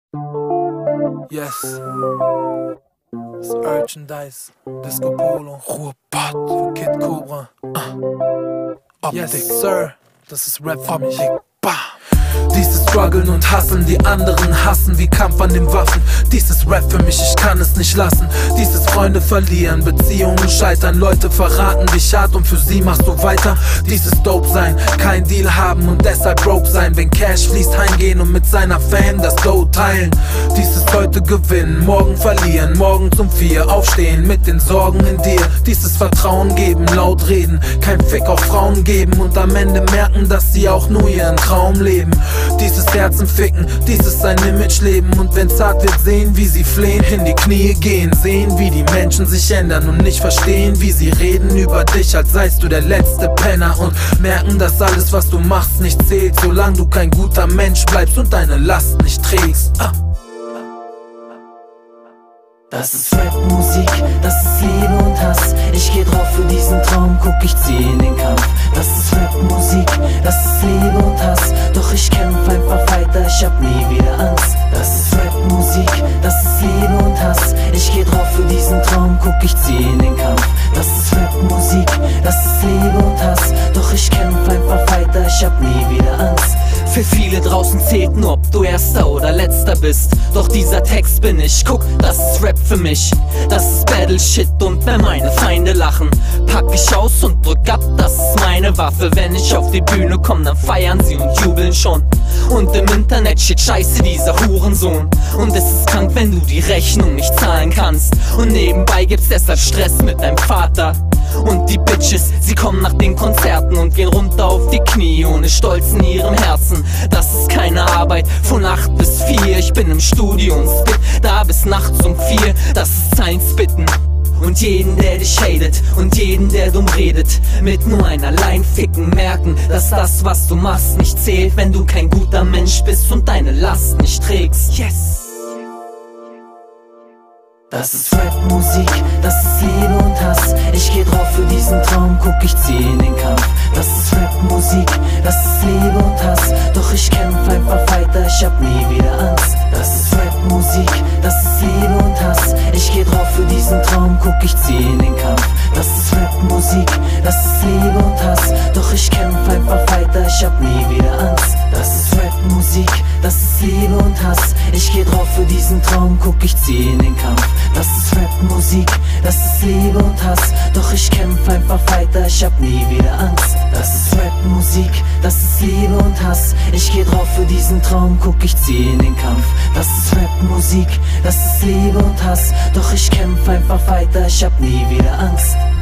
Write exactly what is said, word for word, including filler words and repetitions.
Yes. Das Merchandise, Disco Polo, Ruhrpott für Kid Cobra. Uh. Optik. Yes, Sir, das ist Rap für mich. Bah. Dieses Struggeln und Hassen, die anderen hassen wie Kampf an den Waffen. Dies ist Rap für mich, ich kann es nicht lassen. Dieses Freunde verlieren, Beziehungen scheitern, Leute verraten dich hart und für sie machst du weiter. Dieses Dope sein, kein Deal haben und deshalb broke sein. Wenn Cash fließt, heimgehen und mit seiner Fan das Dough teilen. Dieses heute gewinnen, morgen verlieren, morgen zum Vier aufstehen mit den Sorgen in dir. Dieses Vertrauen geben, laut reden, kein Fick auf Frauen geben und am Ende merken, dass sie auch nur ihren Traum leben. Dieses Herzen ficken, dieses sein Image leben. Und wenn's hart wird, sehen, wie sie flehen, in die Knie gehen. Sehen, wie die Menschen sich ändern und nicht verstehen, wie sie reden über dich, als seist du der letzte Penner. Und merken, dass alles, was du machst, nicht zählt, solange du kein guter Mensch bleibst und deine Last nicht trägst. ah. Das ist Rap-Musik, das ist Liebe und Hass. Ich geh drauf für diesen Traum, guck, ich zieh in den Kampf. Das ist Rap-Musik, das ist Liebe und Hass. Doch ich kämpf einfach weiter, ich hab nie wieder Angst. Das ist Rap-Musik, das ist Liebe und Hass. Ich geh drauf für diesen Traum, guck, ich zieh in den Kampf. Das ist Rap-Musik, das ist Liebe und Hass. Doch ich kämpf einfach weiter, ich hab nie wieder Angst. Für viele draußen zählt nur, ob du Erster oder Letzter bist. Doch dieser Text bin ich, guck, das ist Rap für mich. Das ist Battle-Shit und wenn meine Feinde lachen, pack ich aus und drück ab, das ist meine Waffe. Wenn ich auf die Bühne komm, dann feiern sie und jubeln schon. Und im Internet steht scheiße, dieser Hurensohn. Und es ist krank, wenn du die Rechnung nicht zahlen kannst. Und nebenbei gibt's deshalb Stress mit deinem Vater. Und die Bitches, sie kommen nach den Konzerten und gehen runter auf die Knie ohne Stolz in ihrem Herzen. Das ist keine Arbeit von acht bis vier. Ich bin im Studio und spit da bis nachts um vier. Das ist sein Spitten. Und jeden, der dich hatet und jeden, der dumm redet, mit nur einer Line ficken, merken, dass das, was du machst, nicht zählt, wenn du kein guter Mensch bist und deine Last nicht trägst. Yes! Das ist Rap-Musik, das ist Liebe und Hass. Ich geh drauf für diesen Traum, guck, ich zieh in den Kampf. Das ist Rap-Musik, das ist Liebe und Hass. Doch ich kämpf einfach weiter, ich hab nie wieder Angst. Das ist Rap-Musik, das ist Liebe und Hass. Ich geh drauf für diesen Traum, guck, ich zieh in den Kampf. Das ist Rap-Musik, das ist Liebe und Hass. Doch ich kämpf einfach weiter, ich hab nie wieder Angst. Das ist Rap-Musik, das ist Liebe und Hass. Ich geh drauf für diesen Traum, guck, ich zieh in den Kampf. Das ist Rap-Musik, das ist Liebe und Hass. Doch ich kämpf einfach weiter, ich hab nie wieder Angst. Das ist Rap-Musik, das ist Liebe und Hass. Ich geh drauf für diesen Traum, guck, ich zieh in den Kampf. Das ist Rap-Musik, das ist Liebe und Hass. Doch ich kämpf einfach weiter, ich hab nie wieder Angst.